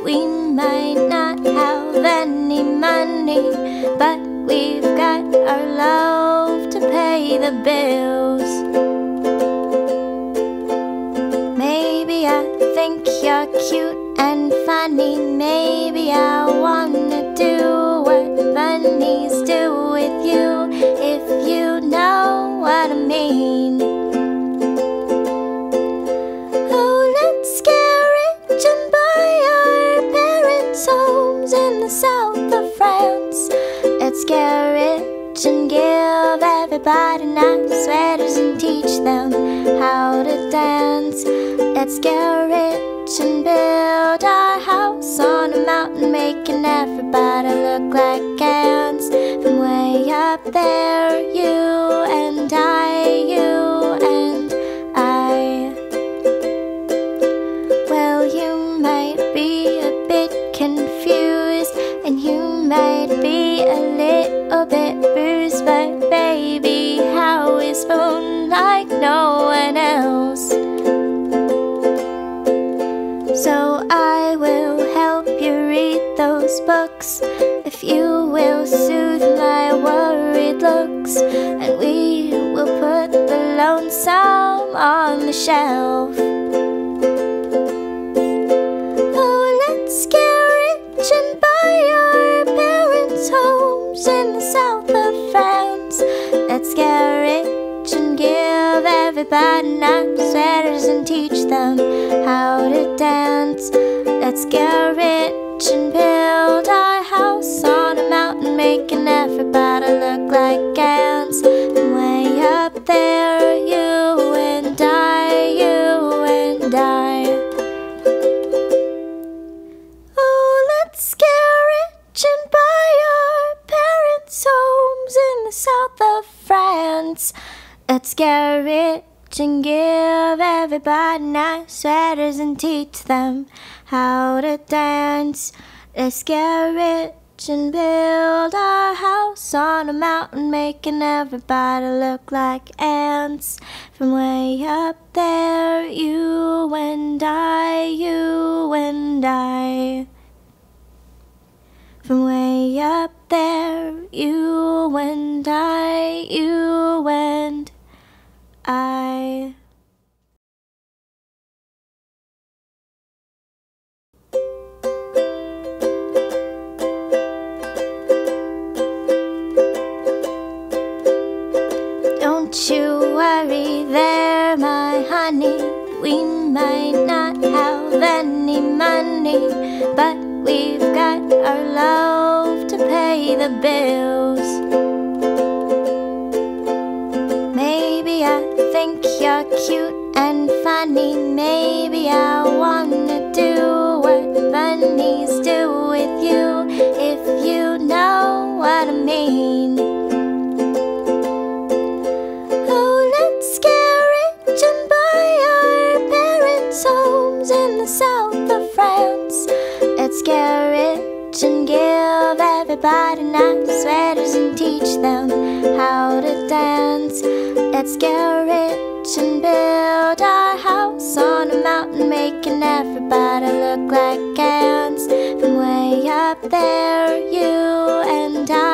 We might not have any money, but we've got our love to pay the bills. Maybe I think you're cute and funny. Maybe I wanna do what bunnies do with you, if you know what I mean. Oh, let's get rich and buy our parents' homes in the south of France. Let's get rich and give everybody nice sweaters and teach them how to dance. Let's get rich and build our house on a mountain, making everybody look like ants. From way up there, you and I, you and I. Well, you might be a bit confused, and you might be a little bit bruised, but baby, how is spoon like no one else? So I will help you read those books, if you will soothe my worried looks, and we will put the lonesome on the shelf. Oh, let's get rich and buy our parents' homes in the south of France. Let's get rich and give everybody nice sweaters and teach them how to dance. Let's get rich and build our house on a mountain, making everybody look like ants. And way up there, you and I, you and I. Oh, let's get rich and buy our parents' homes in the south of France. Let's get rich and give everybody nice sweaters and teach them how to dance. Let's get rich and build our house on a mountain, making everybody look like ants. From way up there, you and I, you and I. From way up there, you and I, you and I. Don't you worry there, my honey. We might not have any money, but we've got our love to pay the bills. Maybe I think you're cute and funny. Maybe I wanna do what bunnies do with you, if you know what I mean. Oh, let's get rich and buy our parents' homes in the south of France. Let's get rich and give everybody nice sweaters and teach them how to dance. Let's get rich and build our house on a mountain, making everybody look like ants. From way up there, you and I.